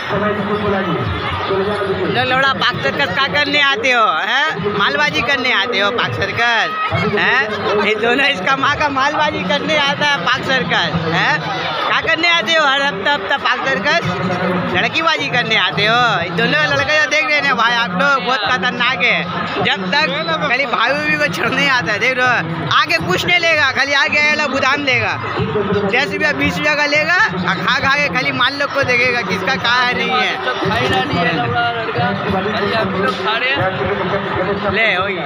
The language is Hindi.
लोड़ा पाक सर्कस का करने आते हो हैं, मालबाजी करने आते हो पाक सर्कस हैं। ये दोनों इसका माँ का मालबाजी करने आता है पाक सर्कस हैं। क्या करने आते हो हर हफ्ता पाक सर्कस? लड़कीबाजी करने आते हो। दोनों लड़के देख रहे हैं भाई, आप लोग बहुत खतरनाक है। जब तक खाली भाई को छोड़ने आता है, देख रहे हो आगे कुछ नहीं लेगा, खाली आगे बुदाम लेगा, 10 रुपया 20 रुपया का लेगा, खा खा के खाली माल लोग को देखेगा किसका कहा नहीं है। ले